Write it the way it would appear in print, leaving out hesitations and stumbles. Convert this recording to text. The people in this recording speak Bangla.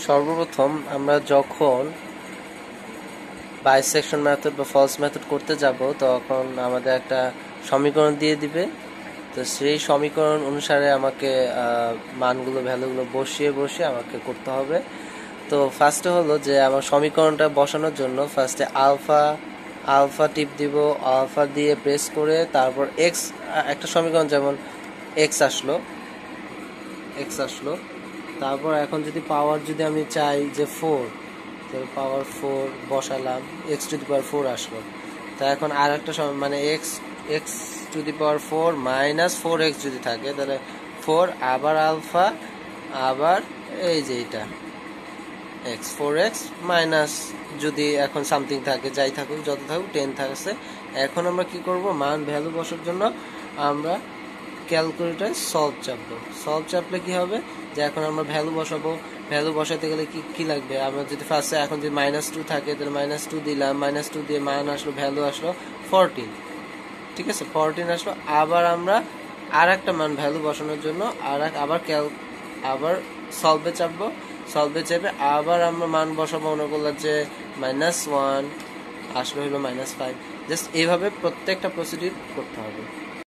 সর্বপ্রথম আমরা যখন বাইসেকশন মেথড বা ফলস মেথড করতে যাব তখন আমাদের একটা সমীকরণ দিয়ে দিবে। তো সেই সমীকরণ অনুসারে আমাকে মানগুলো ভ্যালুগুলো বসিয়ে আমাকে করতে হবে। তো ফার্স্টে হলো যে আমার সমীকরণটা বসানোর জন্য ফার্স্টে আলফা টিপ দিব, আলফা দিয়ে প্রেস করে তারপর এক্স, একটা সমীকরণ যেমন এক্স আসলো, তারপর এখন যদি পাওয়ার যদি আমি চাই যে 4, তাহলে পাওয়ার 4 বসালাম, এক্স টু দি পাওয়ার 4 আসলো। তা এখন আর একটা মানে x to the power 4 minus 4x যদি থাকে তাহলে 4 আবার আলফা আবার এই যে এটা x 4x মাইনাস যদি এখন সামথিং থাকে, যাই থাকুক যত থাকুক 10 থাকছে। এখন আমরা কি করব, মান ভ্যালু বসার জন্য আমরা ক্যালকুলেটর সলভ চাপলে কি হবে যে এখন আমরা ভ্যালু বসাবো। ভ্যালু বসাতে গেলে কি লাগবে, আমরা যদি ফার্স্টে এখন যদি -2 থাকে তাহলে -2 দিলাম, -2 দিয়ে মান আসলো, ভ্যালু আসলো 14, ঠিক আছে 14 আসলো। আবার আমরা আর একটা মান ভ্যালু বসানোর জন্য আবার সলভে চেপে আবার আমরা মান বসাবো, মনে করলাম যে -1 আসলো হলো -5। জাস্ট এইভাবে প্রত্যেকটা প্রসিডিউর করতে হবে।